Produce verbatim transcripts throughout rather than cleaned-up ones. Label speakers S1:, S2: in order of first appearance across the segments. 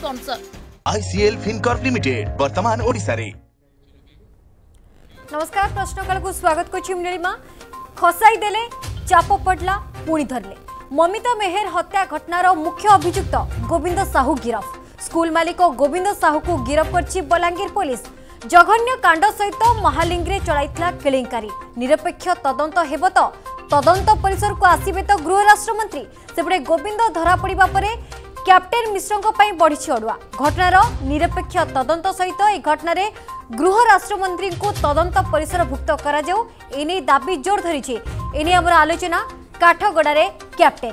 S1: Sponsor
S2: ICL Fincorp limited वर्तमान ओडिशा रे।
S3: नमस्कार, प्रश्नकाल को स्वागत करछि। नीलिमा खसाई देले, चाप पड़ला, पुणी धरले। ममिता मेहर हत्या घटनार मुख्य अभियुक्त गोविंद साहू गिरफ। स्कूल मालिक गोविंद साहू को गिरफ करछि बलांगीर पुलिस। जघन्य कांड सहित महालिंगे चलाइथिला केलेंकारी। निरपेक्ष तदंत हेब तो तदंत परिसर को आसीबे तो गृह राष्ट्र मंत्री। सेपटे गोविंद धरा पड़िबा परे कैप्टेन मिश्रଙ୍କ ପାଇଁ बढ़िछि अडुआ। घटनार निरपेक्ष तदंत सहित ए घटनार गृह राष्ट्र मंत्री को तदंत परिसर भुक्त करा जाऊ एने दाबी जोर धरिछि। एने हमर आलोचना काठगड़ारे कैप्टेन।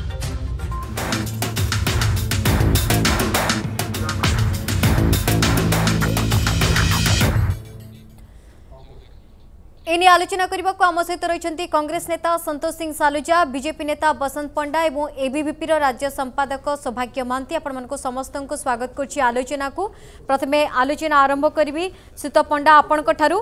S3: एने आलोचना करने को आम सहित रही कांग्रेस नेता संतोष सिंह सालुजा, बीजेपी नेता बसंत पंडा और एबीवीपी राज्य संपादक सौभाग्य महांती। आपण को समस्त को स्वागत करछि आलोचना को। प्रथमे आलोचना आरंभ करी सीत पंडा आपण ठारू।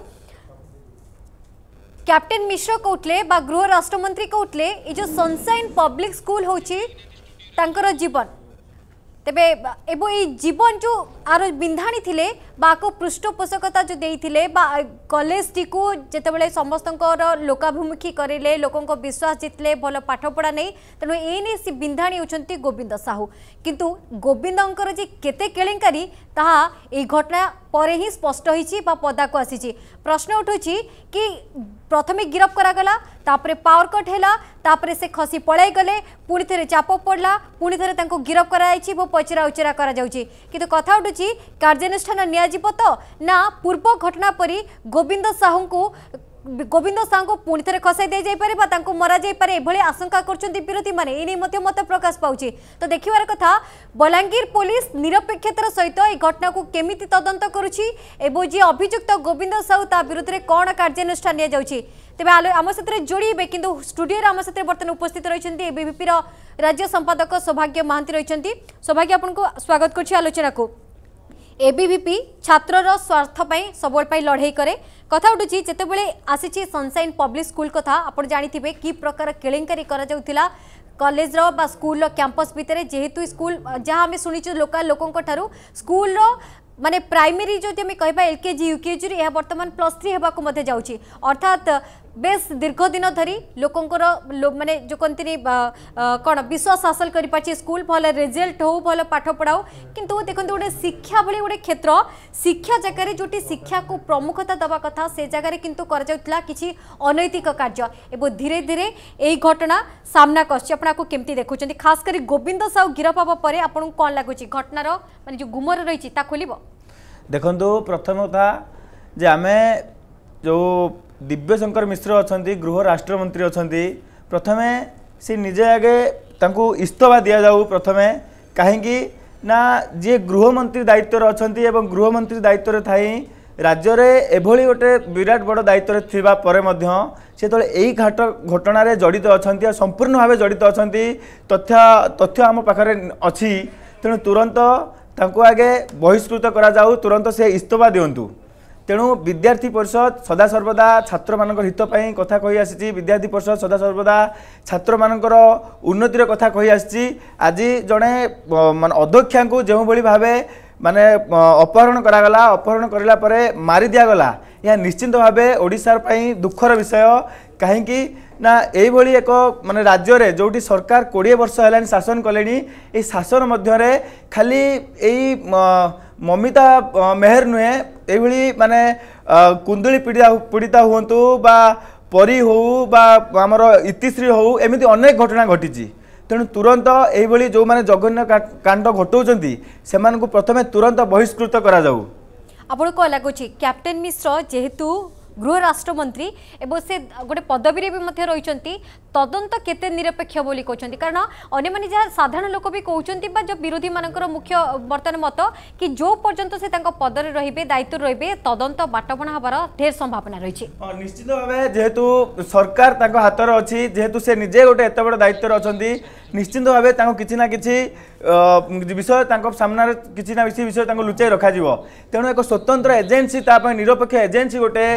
S3: कैप्टेन मिश्र कहते बा गृह राष्ट्रमंत्री कहते ये जो सनसाइन पब्लिक स्कूल होची तांकर जीवन तेबे एबो ये जीवन जो आर बिंधाणी थिले बा को पृष्ठपोषकता जो देइथिले बा कॉलेज टी को जेतेबेले समस्त लोकाभिमुखी करेले, लोकों विश्वास जितले, भल पाठ पढ़ा नहीं तेणु एने सी बिंधाणी होचंती गोविंद साहू। किंतु गोविंदंकर जे केते केलेंकारी ताहा ए घटना परे ही स्पष्ट होईची बा पदा को आसीची। प्रश्न उठुची कि प्रथमे गिरफ करागला, तापरे पावर कट हैला, तापरे से खसी पळाई गले, पुणी थरे चाप पड़ला, पुणी थरे तांको गिरफ कराइछि बो पचरा उचरा करा जाउछि। किंतु कथा उठुछि कार्यानुष्ठान नियाजिब तो ना पूर्व घटना परी गोविंद साहू को गोविंद साहू को पुणी थे खसाई दे जाई पारे तांको मरा जाई पारे एभली आशंका करछन्ती विरोधी माने। एने मते मत प्रकाश पाउछि। तो देखिबार कथा बलांगीर पुलिस निरपेक्षतार सहित ए घटना को केमिति तदंत करुछि एबो जे अभियुक्त गोविंद साहू ता विरुद्ध रे कोन कार्यानुष्ठान निया जाउछि। तेबे आम सहित जोड़े किंतु स्टूडियो आम सहित बर्तमान उपस्थित रही एबीवीपी राज्य संपादक सौभाग्य महांती रही। सौभाग्य आपको स्वागत करछि आलोचना को। एबीवीपी छात्रर स्वार्थ सब लड़ाई करे। कथा उठुची जितेबले आसी सनसाइन पब्लिक स्कूल कथा आप जानिथिबे कि प्रकार केलेंकारी करा जाउथिला कॉलेज रो बा स्कूल रो कैंपस भितरे। जेहेतु स्कूल जहाँ आम शुणीचु लोकल लोकों ठारू स्कूल रो माने प्राइमरी जो आम कहबा एलकेजी यूकेजी यह बर्तमान प्लस थ्री होबाकू मध्य जाउची। अर्थात बेस दीर्घ दिन धरी लोकंकर लो, माने जो कहते कौन विश्वास हासिल कर पार्टी स्कूल भल रिजल्ट हो, भल पाठ पढ़ाओ। किंतु देखो गोटे शिक्षा भली गोटे क्षेत्र शिक्षा जगह जोटी शिक्षा को प्रमुखता दवा कथा से जगह किंतु करा किछि अनैतिक कार्य एवं धीरे धीरे यही घटना सामना कर केमती देखुं। खास कर गोविंद साहू गिरफ हवा पर आपको कौन लगुच घटनार माने जो गुमर रही खोल
S4: देखो। प्रथम कथा जे आमे जो दिव्यशंकर मिश्र अच्छा गृह राष्ट्रमंत्री अच्छा प्रथमे सी निजे आगे तांको इस्तफा दि जाऊ। प्रथमे कहीं ना जी गृहमंत्री दायित्व अच्छा गृहमंत्री दायित्व थाई राज्य में एभली गोटे विराट बड़ दायित्व थिबा परे मध्य से तो यही घाट घटन जड़ित अच्छा संपूर्ण भाव जड़ित अच्छा तथ्य तथ्य आम पाखे अच्छी। तेणु तुरंत तांको आगे बहिष्कृत करा जाऊ, तुरंत से इस्तफा दिंतु। तेणु विद्यार्थी परिषद सदा सर्वदा छात्र मानकर हित पई कथा कहि आसी। विद्यार्थी परिषद सदा सर्वदा छात्र मानकर उन्नतिर कथा कहि आसी। आज जड़े मान अध्यक्षा को जो भली भावे माने अपहरण करागला, अपहरण करला परे मारी दिया गला, यह निश्चित भावे ओडिशार पई दुखर विषय। कहीं ना यही एक माने राज्य रे जोटी सरकार कोड़े वर्ष है शासन कले शासन मध्य खाली यही ममिता मेहर नुहे ये माने कुंदली पीड़िता पीड़िता हूँ बा परी हो बा आमर इतिश्री हो एमती अनेक घटना घटी। तेणु तुरंत यही जो माने जघन्य कांड घटाऊँच से प्रथमे तुरंत बहिष्कृत करा जाऊ।
S3: आपको कौन लगुच कैप्टेन मिश्र जेहेतु गृह राष्ट्रमंत्री एवं से गोटे पदवी भी रही तदंत केते निरपेक्ष बोली कहते कारण अन्य माने जहाँ साधारण लोक भी कहते जो विरोधी मानकर मुख्य बर्तमान मत कि जो पर्यंत से पदर रे दायित्व रे तदंत बाटबणा हबार ढेर संभावना रही।
S4: निश्चित भाव जेहेतु सरकार हाथ में अच्छी जेहेतु से निजे गोटे एत बड़ दायित्व अच्छा निश्चित भाव किसी ना किसी विषय सामने किसी ना किसी विषय लुचाई रखा तेणु एक स्वतंत्र एजेन्सी निरपेक्ष एजेन्सी गोटे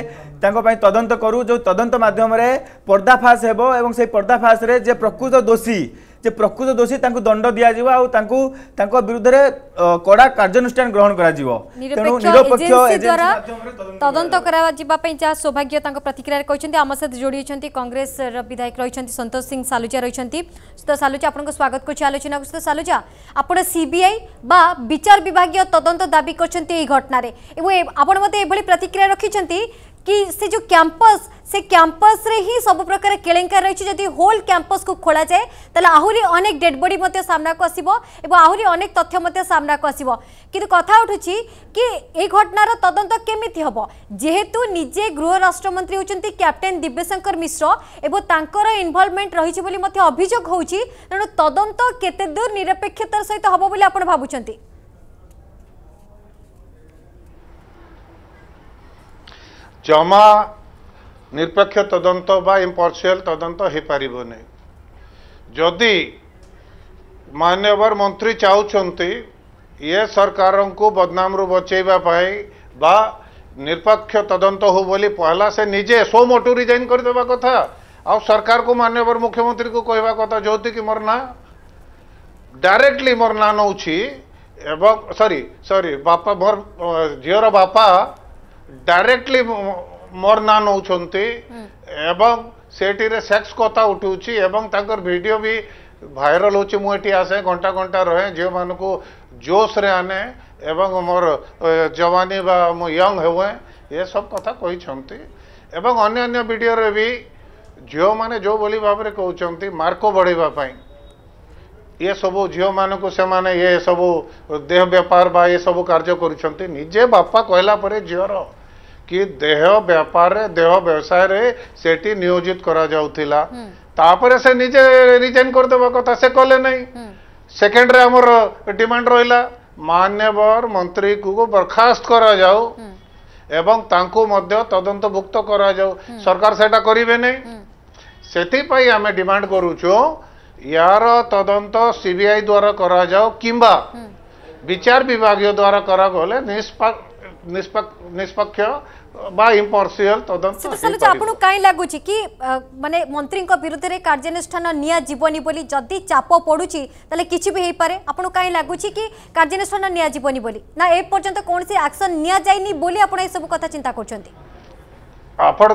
S4: तदंत करू जो तदंत माध्यम पर्दाफाश हेबो एवं से पर्दाफाश रे जे प्रकृत दोषी जे प्रकृत दोषी तांको दंड दिया जिवो आ तांको तांको विरुद्ध रे कड़ा कार्यानुष्ठान ग्रहण करा जिवो
S3: तेणु निरपेक्ष एजेंसी द्वारा तदंत करा जिबा पई जा सौभाग्य तांको प्रतिक्रिया कहछन्ती आम सहित जोड़ी छन्ती कांग्रेस विधायक रहिछन्ती संतोष सिंह सालुजा रहिछन्ती तो सालुजा आपनको स्वागत करछि आलोचना को तो सालुजा आपण सीबीआई बा विचार विभागीय तदंत दाबी करछन्ती एई घटना रे एवं आपण मते एभली प्रतिक्रिया रखिछन्ती कि से जो कैंपस से कैंपस रे ही सब प्रकार केलेंकार रही जदि होल कैंपस को खोला जाए ताले आहुरी अनेक डेड बॉडी मते सामना को आसीबो एवं आहुरी अनेक तथ्य मते सामना को आसीबो किंतु कथा उठुची कि ए घटनार तदंत केमिति हबो जेहेतु निजे गृह राष्ट्र मंत्री होचंती कैप्टेन दिव्यशंकर मिश्र एवं तांकर इन्वॉल्वमेंट रही बोली मते अभियोग होउची तेणु तदंत केते दूर निरपेक्षतार सहित हबो बोली आपण भाबुचंती
S1: जमा निरपेक्ष तदंत बा इम्पार्शियल तदंत हो पारिबो नै जदि मान्यवर मंत्री चाहते ये सरकार को बदनाम रु बचेबा पाई बा निरपेक्ष तदंत हो बोली पहला से निजे सो मोटू रिजाइन कर देबा कथा आ सरकार को मान्यवर मुख्यमंत्री को कहबा कथा जोति कि मोर ना डायरेक्टली मोर ना नौछि एवं सॉरी सॉरी बापा मोर झीर बापा डायरेक्टली मोर ना नौछंती एवं सेठी रे सेक्स कथा उठुची एवं तांकर वीडियो भी वायरल होची मुएटी आसे घंटा घंटा रहे झील मान को जोश रे आने एवं मोर जवानी बा मो यंग हुए ये सब कथा कही छंती एवं अन्य अन्य वीडियो रे भी झील माने जो बोली भाव रे कहउचंती मार्को बढ़ेबा पई ये सब झील मान को से माने ये सब देह व्यापार बा ये सब कार्य करूछंती निजे बापा कहला परे झीर कि देह व्यापार रे देह व्यवसाय रे सेठी नियोजित करा जाउथिला तापरे से निजे रिजाइन कर देबा कथा से कले नहीं सेकेंड रे हमर डिमांड रहिला मान्यवर मंत्री को बर्खास्त करा जाऊ एवं तांको मध्य तदंतभुक्त करा जाऊ सरकार सेटा करिवे नहीं सेति पई हमें डिमांड करूछो यार तदंत सीबीआई द्वारा करा जाओ किंबा विचार विभागीय द्वारा करा गले निष्पक्ष निष्पक्ष बा इम्पार्शियल तदंत
S3: सलुजा आपनु काई लागुची कि माने मंत्री को विरुद्ध रे कार्यानुष्ठान निया जीवनी बोली जदी चाप पडुची तले किछि भी हेई पारे आपनु काई लागुची कि कार्यानुष्ठान निया जीवनी बोली ना ए पर्यंत कोन से एक्शन निया जायनी बोली आपण ए सब कथा चिंता करछंती
S1: आपण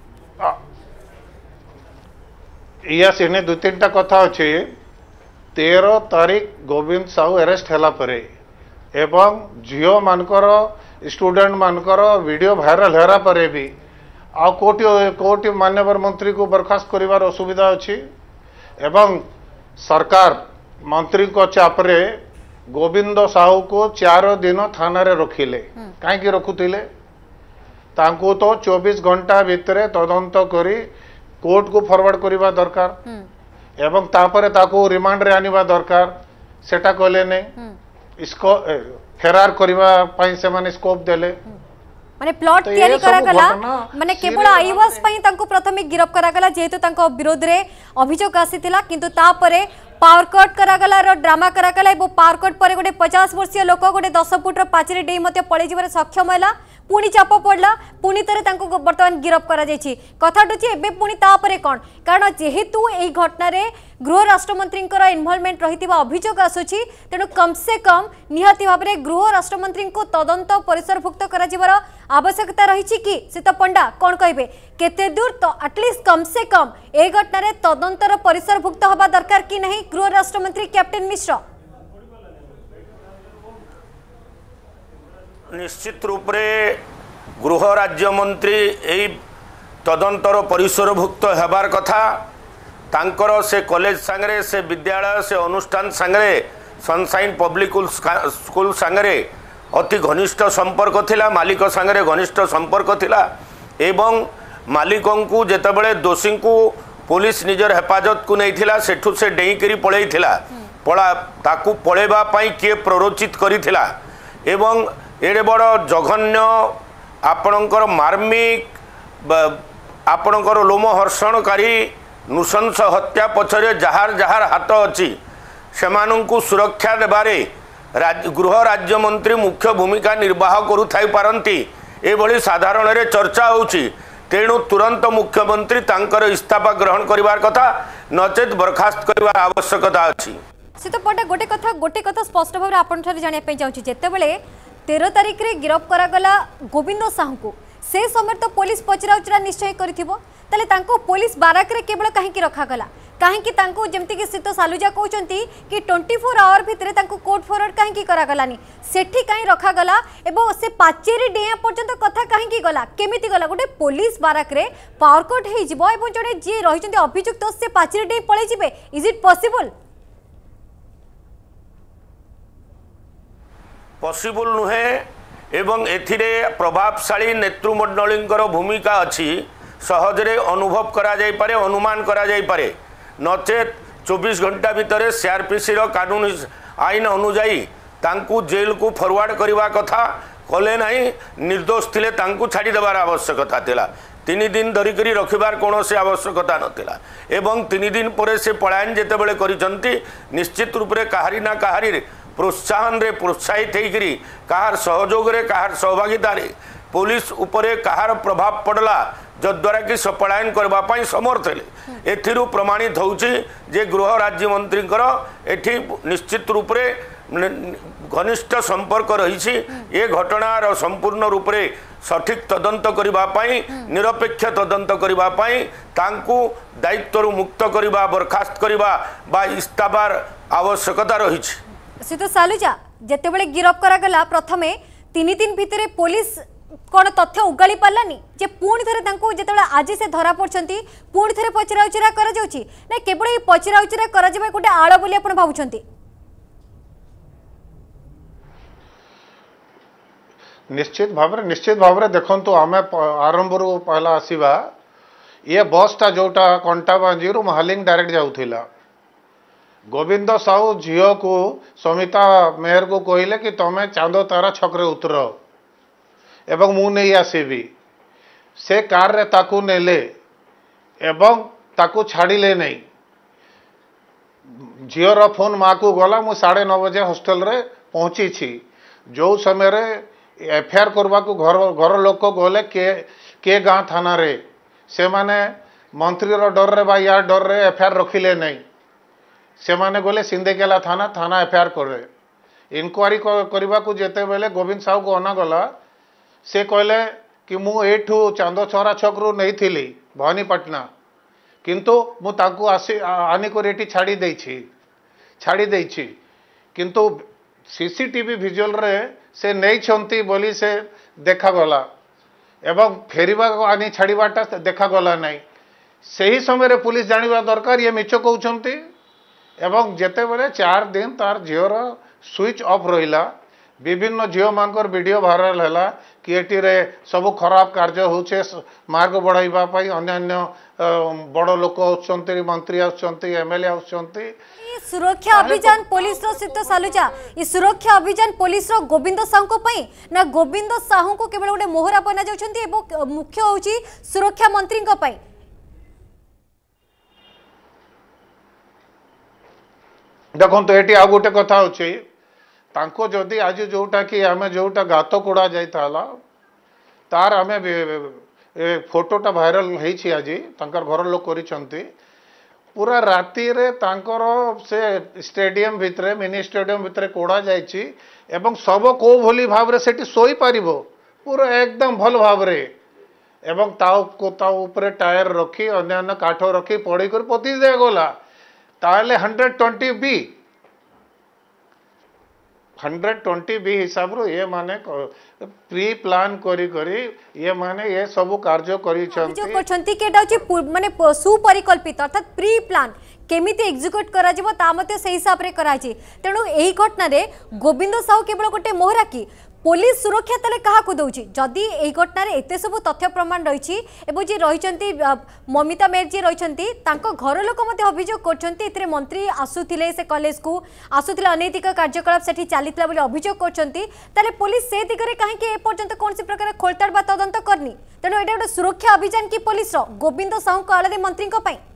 S1: या सिने दु तीनटा कथा अछि तेरह तारीख गोविंद साहू अरेस्ट हैला परे एवं जियो मानकर स्टूडेंट मानकर वीडियो वायरल हेरा परे भी आ कोटी कोटी मान्यवर मंत्री को बर्खास्त करिवार असुविधा अछि एवं सरकार मंत्री को चापरे गोविंद साहू को चार दिन थाना रे रखिले काहे कि रखुतिले तांको तो चौबीस घंटा भितरे तदंत करी कोर्ट को फॉरवर्ड करिवा दरकार एवं तापरे ताको रिमांड रे आनिबा दरकार सेटा कले नै इसको फेरार करिवा पई से माने स्कोप देले
S3: माने प्लॉट तयारी करा गला माने केवल आईवास पई तांको प्रथमे गिरफ करा गला जेहेतु तांको विरोध रे अभियोग आसीतिला किंतु तापरे पावर कट करा गला रो ड्रामा करा गला एबो पावर कट परे गोटे पचास वर्षीय लोक गोटे दस फुट रो पाचरी डेई मते पळे जिबार सक्षम हैला पुणी चाप पड़ला पुणी थे बर्तमान गिरफ करा कथाटुची एबे पुणी तापरे कौन कारण जेहेतु यही घटना रे गृह राष्ट्रमंत्री इन्वॉल्वमेंट रही अभियोग आसुची तेणु कम से कम निहाती भाव में गृह राष्ट्रमंत्री को तदंत परिसरभुक्त कर आवश्यकता रही कि सीता पंडा कौन कहे केते दूर तो एटलिस्ट कम से कम ए घटना रे तदंतर परिसरभुक्त हवा दरकार कि नहीं गृह राष्ट्रमंत्री कैप्टेन मिश्र
S5: निश्चित रूप रे गृह राज्य मंत्री यही तदंतर परिसरभुक्त हेबार कथा तांकर से कॉलेज सांगरे से विद्यालय से अनुष्ठान Sangre Sunshine public school Sangre अति घनिष्ठ संपर्क थिला मालिक सांगरे घनिष्ठ संपर्क थिला एवं मालिकों को जेतेबेले दोषी को पुलिस निजर हेफाजत को नहीं थिला सेठू से डेईकरी पळेई थिला पळा ताकू पळेबा पई किए प्ररोचित करिथिला एवं एडे बड़ जघन्य आपणकर मार्मिक आपणकर लोमहर्षणकारी नृशंस हत्या पछरे जहार जहार हाथ अच्छी सेमानंकु सुरक्षा देबारे राज, गृह राज्य मंत्री मुख्य भूमिका निर्वाह करुथाई पारंती एभली साधारण रे चर्चा होउची तेणु तुरंत मुख्यमंत्री तांकर इस्तीफा ग्रहण करिवार कथा नचेत बर्खास्त करने आवश्यकता अच्छी।
S3: से तो पटे गोटे कथा गोटे कथा स्पष्ट भाव आपन ठारे जानिया पे चाहूची जेतेबेले तेरह तारिख रे गिरफ करागला गोविंद साहू को से समय तो पुलिस पचरा उचरा निश्चय करिथिबो ताले तांको पुलिस बाराक रे केवल काहेकि रखा गला काहेकि तांको जेमति कि सीतो सालुजा कहउचंती कि चौबीस आवर भितरे तांको कोर्ट फॉरवर्ड काहेकि करा गलानी सेठी काहे रखा गला एबो से पाचेरी डेया पर्यंत कथा काहेकि गला केमिति गला गोटे पुलिस बाराक रे पावर कट हे जिवो एबो जने जे रहिचंती अभियुक्त से पाचेरी डे पळे जिवे इज इट पॉसिबल
S5: पॉसिबल नुहे एवं एथिरे प्रभावशाली नेतृमंडलींकर भूमिका अच्छी सहजरे अनुभव करा जाई पारे अनुमान करा जाई पारे नचेत चौबीस घंटा भितर सीआरपीसी रो कानून आईन अनुजाई तांकू जेल को फॉरवर्ड करवा कथा कले नहीं निर्दोष थिले तांकू छाड़ी देवार आवश्यकता थिला तीन दिन धरिकरी रखिबार कौन से आवश्यकता नथिला एवं तीन दिन पर से पलायन जेते बेले करिसंती निश्चित रूप से कहारी ना कहारी प्रोत्साहन रे प्रोत्साहित होकर कहार सहयोग रे कहार सहभागिता पुलिस उपरे कहार प्रभाव पड़ला जद्वारा कि पलायन करने समर्थ हेले एथिरु प्रमाणित होउछि जे गृह राज्य मंत्री एठी निश्चित रूप से घनिष्ठ संपर्क रही ये घटनार संपूर्ण रूप से सठिक तदंत करने निरपेक्ष तदंत करने तांकू दायित्व मुक्त करने बर्खास्त करने बा इस्ताबार आवश्यकता रही।
S3: सीतो सालुजा जेतेबेले गिरफ करागला प्रथमे तीन दिन भितरे पुलिस कौन तथ्य उगाड़ी पारानी जे पुणी थे जिते आज से धरा पड़ती पुणी थे पचरा उचरा कर केवल ये पचरा उचरा कर गोटे आड़ बोली आप भावुं
S1: निश्चित भाव निश्चित भाव देखु आम आरंभ रू पहला आसवा ये बसटा जोटा कंटाबांजी रु महालिंग डायरेक्ट जाऊला गोविंद साहू झील को समिता मेहर को कहले कि तमें चांद तारा छकरे उतर एवं मु नहीं आसबि से कार रे ताकू नेले एवं ताकू छाड़िले नहीं झीर फोन माँ को गला मु साढ़े नौ बजे हॉस्टल रे पहुंची छी जो समय रे एफआईआर करवा को घर घर लोक गले के के गाँ थाना रे से माने मंत्री रो डर रे बा यार डर रे एफआईआर रखिले नहीं से माने गले सिंदेकेला थाना थाना एफआईआर करे इनक्वारी करने को जेते बेले गोविंद साहू को अना गला से कहले कि मु एठू चांद छरा छकरू नहीं थिली भवानीपाटना किंतु मु ताकू आसी आनिक एटी छाड़ी देछि छाड़ी देछि किंतु सीसीटीवी विजुअल रे से नहीं छंती बोली से देखा गला एवं फेरिबा आनी छाड़ीबाटा देखा गला नहीं सही समय रे पुलिस जानिबा दरकार ये मिछ कहउछंती एवं जेते बेले चार दिन तार झीर स्विच ऑफ रहिला विभिन्न झील मानकर वीडियो वायरल हैला कि एटी रे सब खराब कार्य होचे मार्ग बढ़ाइबा पई अन्य बड़ लोक आउछंती मंत्री आउछंती एमएलए आउछंती
S3: सुरक्षा अभियान पुलिस रो सीतो सालुजा ये सुरक्षा अभियान पुलिस रो गोविंद साहू को पई ना गोविंद साहू को केवल गोटे मोहरा बना जाउछंती एवं मुख्य होची सुरक्षा मंत्री को पई
S1: देखो तो ये आ गोटे कथा अच्छे तांको जदि आज जोटा कि आम जोटा गात कोड़ा जाइला तार आम फोटोटा भाइराल होती आज तांकर घर लोक करिसंती पूरा राति रे तांकर से स्टेडियम भितरे मिनी स्टेडियम भितरे कोड़ा जाइछि एवं सब को भली भाव रे सेठी सोई पारिबो पूरा एकदम भल भाव रे एवं ताऊ को ताऊ ऊपर टायर रखी अन्य काठ रखी पड़ी कर पोती दे गला ताले हंड्रेड ट्वेंटी बी हंड्रेड ट्वेंटी बी हिसाब रो ये माने प्री प्लान करी करी ये माने ये सब कार्य करी छंती
S3: जो करछंती केटा अछि माने सुपरिकल्पित अर्थात प्री प्लान केमिति एग्जीक्यूट करा जिवो ता मते से हिसाब रे करा छि तेनु एही घटना रे गोविंद साहू केवल गोटे मोहरा की पुलिस सुरक्षा तले कहा को दउछि जदि एही घटना रे एते सब तथ्य प्रमाण रहिछि एबो जे रहिचंती ममिता मेयर जे रहिचंती तांको घर लोक मते अभियोग करछंती एतरे मंत्री आसुथिले से कॉलेज को आसुथिले अनैतिक कार्यकलाप सेठी चालितला बोली अभियोग करछंती ताले पुलिस से दिगरे काहे के ए पर्यंत कोनसी प्रकार खोलताड़ बा तदंत करनी तेनु एटा गोटे सुरक्षा अभियान की पुलिस रो गोविंद साहू को आलदे मंत्री को पई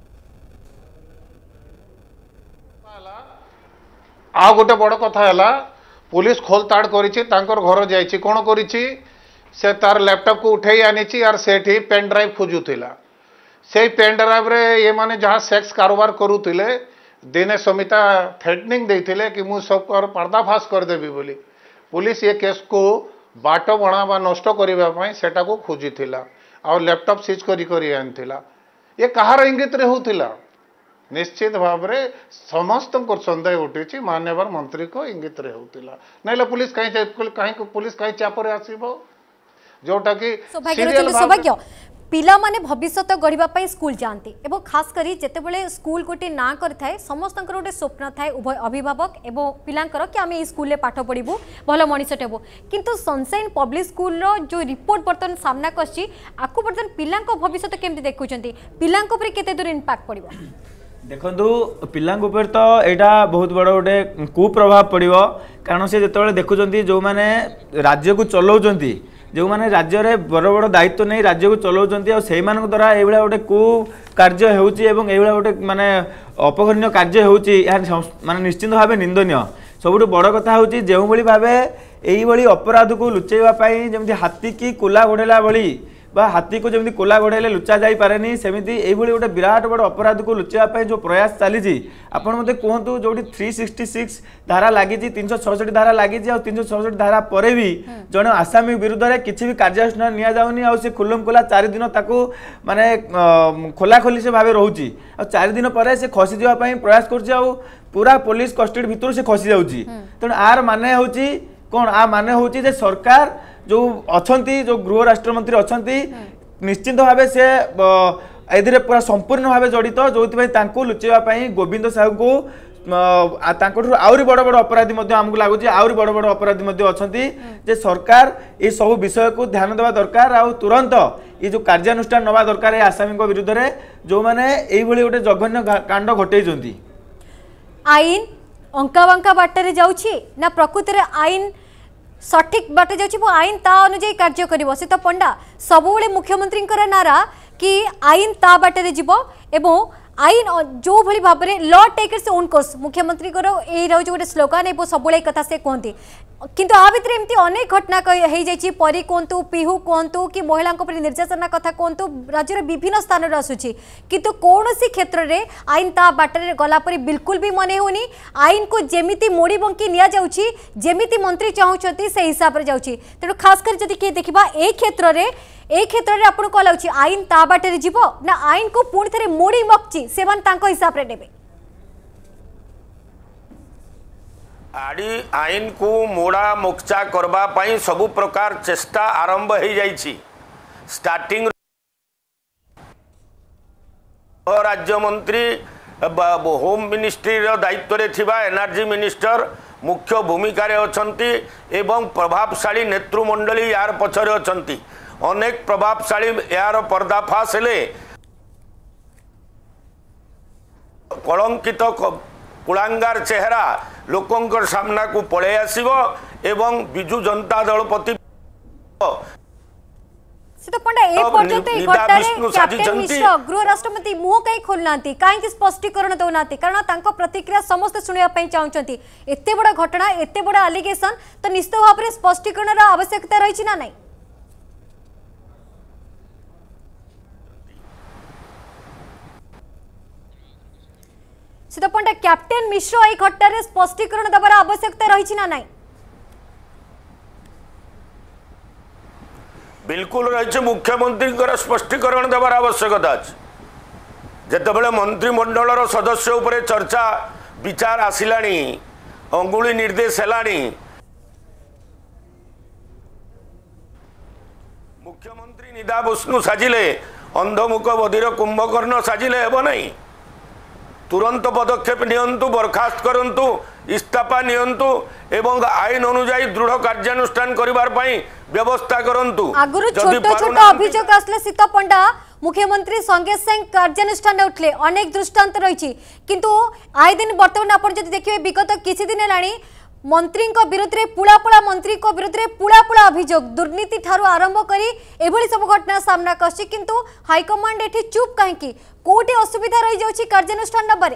S1: आ गोटे बड़ कथा है पुलिस खोलताड़ करिछि तांकर घर जाइछि कोन करिछि से तार लैपटॉप को उठेई आनिछि आर सेठी पेन ड्राइव खोजुथिला से पेन ड्राइव रे ये माने जहाँ सेक्स कारोबार करुले दिने समिता थ्रेटनिंग देते कि मुझ सब पर्दाफाश करदेवी बोली पुलिस ये केस को बाट बणा बा नष्ट करने सेटा को खोजी और लैपटॉप सीज करी करी आनिथिला ये कहार इंगित रे होतिला निश्चित भाव में समस्त सन्देह उठी माननीय मंत्री को इंगित रे होतिला नहीं पुलिस कहीं कहीं पुलिस कहीं चापरे आसीबो जोटा कि
S3: सौभाग्य पिला माने भविष्य गढ़ा स्कूल जाती एवं खास करी जितेबाला स्कूल गोटे ना करे समस्त गोटे स्वप्न थाए उभय अभिभावक एवं पिलांकर कि आम स्कूल पाठ पढ़ू भल मनीषटे हेबू किंतु सनसाइन पब्लिक स्कूल जो रिपोर्ट बर्तमान सामना करछि आकु बर्तमान पिला भविष्य केमती देखुंती पिला केते दूर इंपैक्ट पड़ो
S4: देखु पिला तो यहाँ बहुत बड़ गोटे कुप्रभाव पड़ो कारण से जो देखुं जो मैंने राज्य को चलाउछंती जो मैंने राज्य में बड़ बड़ दायित्व नहीं राज्य को चलाउछंती और से द्वारा ये गोटे कु कार्य होउची गोटे माने अपघन्य कार्य होउची माने निश्चित भाव निंदनीय सबुठ बड़ कथा होउची जो भली भावे एई भली अपराध को लुचेवा पाई जेमती हाथी की कोला घोड़ेला भली बा हाथी को जमी कोला घोड़ाइले लुचा जाई पारेनी सेमिति एइभली गोटे विराट बड़ अपराध को लुचेवा जो प्रयास चली आपण मते कहतु जो थ्री सिक्सटी सिक्स धारा लगी तीन सौ छठ धारा लगी तीन सौ छठ धारा पर भी जड़े आसामी विरुद्ध में किसी भी कार्यानुष्ठान नि जाऊनी आ खुलम खुला चार दिन ताकू माने खोला खोली से भाव रोचे आ चार दिन पर से खसी जावाई प्रयास कर पूरा पुलिस कस्टडी भितर से खसी जाऊँगी तेणु आर माने हूँ कौन आ माने हूँ सरकार जो अच्छी जो गृह राष्ट्र मंत्री अच्छा निश्चित भाव से ए पूरा संपूर्ण भाव जड़ित जो लुचेवाई गोविंद साहू को आहरी बड़ बड़ अपराधी आमको लगुच आहरी बड़ बड़ अपराधी अच्छा सरकार ये सब विषय को ध्यान देवा दरकार आ तुरंत ये जो कार्यानुष्ठान नवा दरकार आसामी विरुद्ध में जो मैंने ये गोटे जघन्य कांड घटे
S3: आईन अंका बांका बाटर जाऊँगी ना प्रकृति में आईन सठिक बाटे जाऊँ आईन ता अनुजाई कार्य कर से तो पंडा सब मुख्यमंत्री नारा कि आईन ता बाटे जीव एवं आईन जो भली भाव में law take its own course मुख्यमंत्री गोटे स्लोगान है सब कथा से कहते किंतु आ भितर एमती अनेक घटना हो जाइए परी कहतु पिहू कहतु कि महिला निर्यातना कथा कहतु राज्यर विभिन्न स्थान आसूची किंतु कौन सी क्षेत्र में आईन ता बाटर गलापर बिल्कुल भी मन होनी आईन को जेमिति मोड़ी बंकी नि जाउछि जेमिति मंत्री चाहूँगी से हिसाब से जाउछि तेणु खास कर जदि किए देखा ए क्षेत्र में ए क्षेत्र में आपको कौन लगुच आईन ता बाटर जीव ना आईन को पुणी थे मोड़ी मक्ची से हिसाब से नेबे
S5: आड़ी आईन को मोड़ा मोक्चा करबा पाई सबु प्रकार चेष्टा आरंभ हो जाइछि स्टार्टिंग राज्य मंत्री होम मिनिस्ट्री दायित्व रे थिबा एनर्जी मिनिस्टर मुख्य भूमिका रे अछंती एवं प्रभावशाली नेतृमंडली यार पछरे अछंती अनेक प्रभावशाली यार पर्दाफाश हेले कलंकित कुलांगार चेहरा लोकंकर सामना को पड़े आसीबो एवं बिजु जनता दल प्रति
S3: तो पंडा ए पर्यंत ए घटना कैप्टन मिश्र गृह राष्ट्रपति मुह कहीं खोलनांती काहे स्पष्टीकरण दौनांती कारण तांको प्रतिक्रिया समस्त सुनिया पई चाहउचंती एते बड़ा घटना एते बड़ा एलिगेशन तो निश्चित भाव में स्पष्टीकरण आवश्यकता रही ना नहीं सीता पंडा कैप्टन मिश्र ए घटना स्पष्टीकरण देवार आवश्यकता रही ना नहीं
S5: बिल्कुल रही मुख्यमंत्री स्पष्टीकरण देवार आवश्यकता अच्छे जितेबाला मंत्रिमंडल सदस्य उपरे चर्चा विचार आसला अंगुली निर्देश है मुख्यमंत्री निदा विष्णु साजिले अंधमुख बधिर कुंभकर्ण साजिले हेब नहीं तुरंत पदक्षेप नियंतु बर्खास्त करंतु इस्तीफा नियंतु एवं आईन अनुजाई दृढ़ कार्यानुष्ठान करिवार पई व्यवस्था करंतु
S3: आगुरु छोटो छोटो अभियोग आसले सीता पंडा मुख्यमंत्री संगे संग कार्यानुष्ठान उठले अनेक दृष्टांत रही किंतु आए दिन बर्तमान आपण जदि देखिबे विगत किछि दिन लाणी मंत्री विरुद्ध में पुला पुला मंत्री विरुद्ध में पुला पुला अभियोग दुर्नीति ठारू आरंभ करी एभली सब घटना सामना करछि किंतु हाईकमांड एठी चुप कहीं कोटे असुविधा रही जाउछि कार्यानुष्ठान नबारे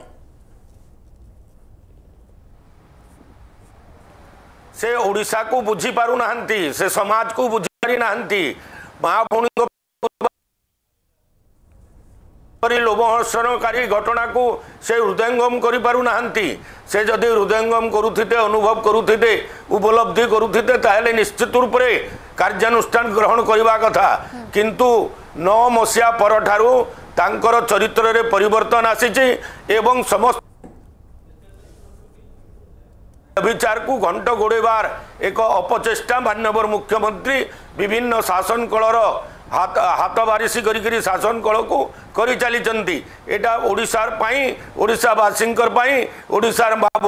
S5: से ओडिशा को बुझी पारु नाहंती से समाज को बुझी पारि नाहंती मां भौणी लोभहर्षणकारी घटना को से हृदयंगम कर पारु नाहंती से जदि हृदयंगम करुथिते अनुभव करुथिते उपलब्धि करुथिते ताहेले निश्चित रूप से कार्यानुष्ठान ग्रहण करबा कथा किंतु नौ मसिया पर ठारू तांकर चरित्र रे परिवर्तन आसीची एवं समस्त विचार को घंट गोड़ेबार एक अपचेष्टा माननीय मुख्यमंत्री विभिन्न शासन कलर हाथ हाथ बारिशी करी शासन कल को करी चली एटा ओडिशार पाई ओडिशावासी ओडिशार बाबू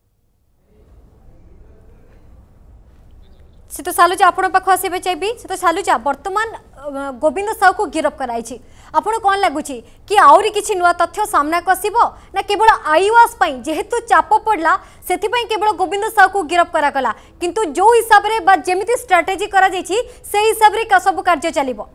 S3: से तो सालुजा आपण पाख आसबे चाहिए से तो सालुजा वर्तमान गोविंद साहू को गिरफ्त कराई आपन कौन लगुच कि आउरी किछि नुआ तथ्य सामना को आसीबो ना केवल आईवास पई जेहेतु चाप पड़ला सेति पई केवल गोविंद साहू को गिरफ्त करा गला किंतु जो हिसाब रे बा जेमिति स्ट्रेटेजी करा जायछि से हिसाब रे का सब कार्य चलिबो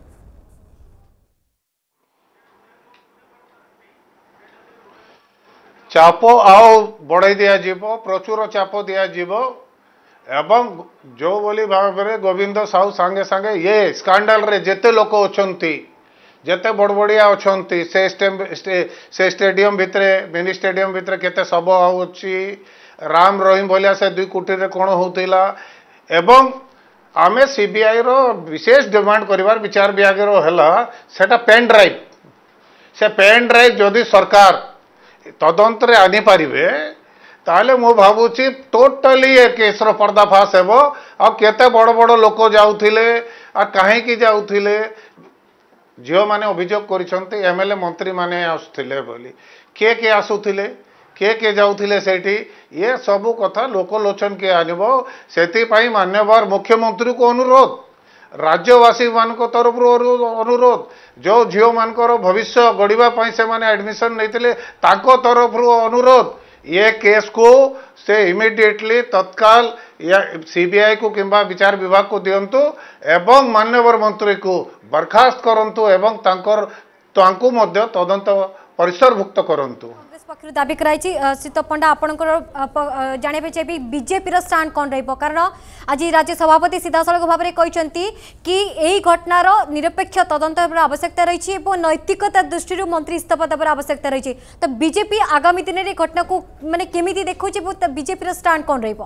S1: चाप आओ बढ़ाई दिया जीवो प्रचुर चाप दिया जीवो एवं जो बोली भाव में गोविंद साहू सांगे सांगे ये स्कैंडल रे जेते लोक अछंती जेते बड़बड़िया अछंती से से स्टेडियम भितरे मिनी स्टेडियम भितरे केते सब होची राम रहीम भलिया से दुई कोटी रे कोन होतिला एवं आमे सीबीआई रो विशेष डिमांड करिवार विचार विभाग रो हला सेटा पेन ड्राइव से पेन ड्राइव जदि सरकार तदंत रे आनी पारिबे ताले मु भावुची टोटली ए केस रो पर्दाफाश हेबो आ केते बड़ बड़ लोक जाउथिले आ काहे की जाउथिले झियो माने अभियोग करिसंती एमएलए मंत्री माने आसुथिले बोली के के आसुथिले के के जाउथिले सेठी ये सब कथा लोकलोचन के आनिबो सेति पई मान्यवर मुख्यमंत्री को अनुरोध राज्यवासी मान तरफ अनुरोध जो झियो मानकर भविष्य गढ़ा से माने एडमिशन नहीं तरफ अनुरोध ये केस को से इमीडिएटली तत्काल या सीबीआई को किंबा विचार विभाग को दियंतु एवं मान्यवर मंत्री को बर्खास्त करंतु एवं तांकर तांकु मध्य तदंत परिसरभुक्त करंतु
S3: कांग्रेस पक्षर दाबी कराई सीत पंडा आपनकर जानिबे चाहिए बीजेपी रो स्टैंड कोन रहइबो कारण आज राज्य सभापति सीधासलख भाव में कहते कि यही घटनार निरपेक्ष तदंत आवश्यकता रही और नैतिकता दृष्टि मंत्री इस्तीफा देवार आवश्यकता रही तो बीजेपी आगामी दिन में घटना को माने केमिति देखौछि बीजेपी रो स्टैंड कोन रहइबो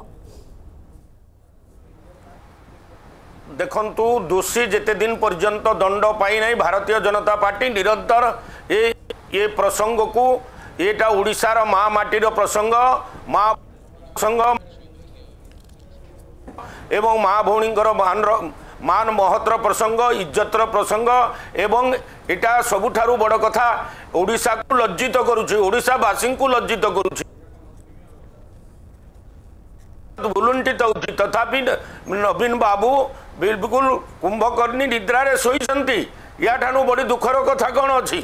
S5: देखंतु दोषी जेते दिन पर्यंत दंड पाई नहीं भारतीय जनता पार्टी निरंतर ये ये प्रसंग को एटा ओडिशार महामाटीर प्रसंग माँ प्रसंग एवं माँ भौणींकर मान मान महतर प्रसंग इज्जतर प्रसंग एवं एटा सबुठारु बड़ कथा ओडिशा को लज्जित करुछि ओडिशावासी को लज्जित करुछि भुलुंठित होछि तथापि नवीन बाबू बिल्कुल कुंभकर्णी निद्रा रे सोईसंती या ठानु बड़ी दुखर कथा कौन अछि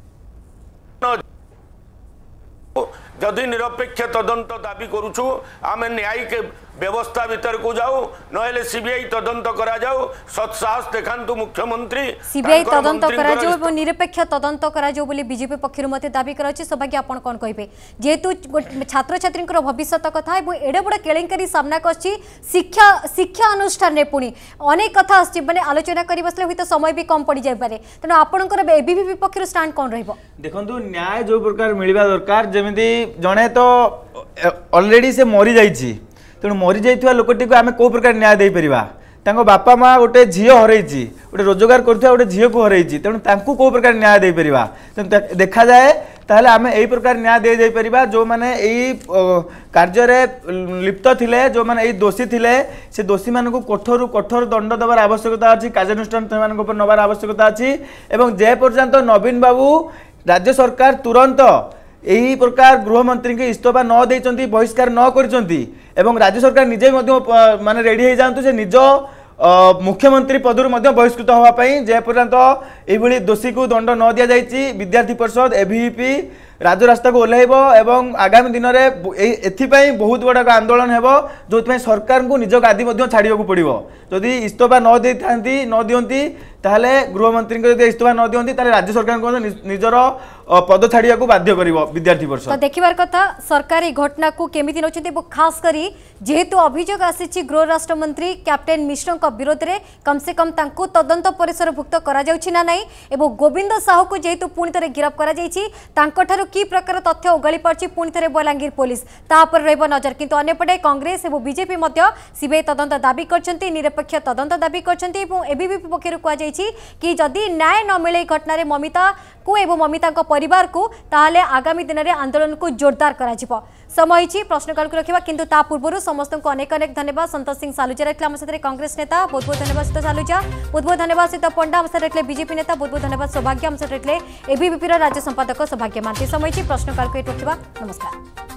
S5: जदि निरपेक्ष तदंत दाबी करुछु आमे न्यायिक व्यवस्था भीतर को जाऊ नहेले सीबीआई तदंत करा जाऊ सत्साहस देखांतु मुख्यमंत्री
S3: सीबीआई तदंत करा जाऊ और निरपेक्ष तदंत करा जाऊ बोली बीजेपी पक्षरु मते दाबी कराछि सौभाग्य आपण कोन कहिबे जेहेतु छात्र छात्रींकर भविष्यत कथा एवं एडे बड़ केलेंकारी सामना करछि शिक्षा शिक्षा अनुष्ठान रे पुनी अनेक कथा आछि माने आलोचना करि बसले होय तो समय भी कम पड़ी जाय पारे तनो आपणकर एबीवीपी पक्षरु स्टैंड कोन रहइबो देखंतु
S4: न्याय जो प्रकार मिलबा दरकार जेमिति जणे तो ऑलरेडी से मरी जाइछि तेणु मरी जाइथिबा लोकटी को आमे को प्रकार न्याय दे परिबा तांको बापा माँ गोटे झील हरैछि गोटे रोजगार करथुवा गोटे झील को हरैछि तेणु तांको को प्रकार न्याय दे परिबा तेणु देखा जाए ताहले आमे एई प्रकार न्याय दे जाई परिबा जो माने एई कार्य रे लिप्त थिले जो माने एई दोषी थिले से दोषी मानकु कठोर कठोर दंड देवार आवश्यकता अछि कार्यानुष्ठान सेमानक ऊपर नबार आवश्यकता अछि एवं जे पर्यंत नवीन बाबू राज्य सरकार तुरंत यही प्रकार गृहमंत्री के इस्तीफा न देइचंती बहिष्कार न करिचंती एवं राज्य सरकार निजे माने रेडी हो जातु से निज मुख्यमंत्री पदर बहिष्कृत होगापी जे पर्यंत ये दोषी को दंड न दि जाइए विद्यार्थी परिषद एबीवीपी राजरास्ता को ओह्लैब एवं आगामी दिन में एथिपाई बहुत बड़ा आंदोलन हेब जो सरकार को निज गादी छाड़ा पड़ो जदि इस्तफा न दे था न दिंती ताहले गृहमंत्री को इस्तफा न दिंती राज्य सरकार को निजर पद छाड़ा बाध्य कर विद्यार्थी परिषद
S3: तो देखिबार कथा सरकार घटना को केमी नौकरी खास करी जेहेतु अभियोग आसी गृह राष्ट्र मंत्री कैप्टेन मिश्र विरोध में कम से कम तांको तदंत परिसरभुक्त करा जाउछि ना नहीं एवं गोविंद साहू को जेहेतु पुणी थे गिरफ्त करा जाइछि तांको ठारू की प्रकार तथ्य उगली पार्छि पुणी थे बलांगीर पुलिस तापर रहबो नजर किंतु अन्यपटे कांग्रेस एवं बीजेपी मध्य सीबीआई तदंत दाबी करछन्ती निरपेक्ष तदंत दाबी करछन्ती एवं एबीवीपी पक्षरु कुआ जाइछि कि जदि न्याय न मिले घटना रे ममिता को एवं ममिता परिवार को ताहले आगामी दिन में आंदोलन को जोरदार करा जिवो समय प्रश्नकाल को रखा किंतु ता पूर्व समस्त को अनेक अनेक धन्यवाद संतोष सिंह सालुजा रखिले आम साथ कांग्रेस नेता बहुत बहुत धन्यवाद सहित सालुजा बहुत बहुत धन्यवाद सहित पंडा आम साथ बीजेपी नेता बहुत बहुत धन्यवाद सौभाग्य आम साथ एबीवीपी राज्य संपादक सौभाग्य मानती समय प्रश्नकाल को रखा नमस्कार।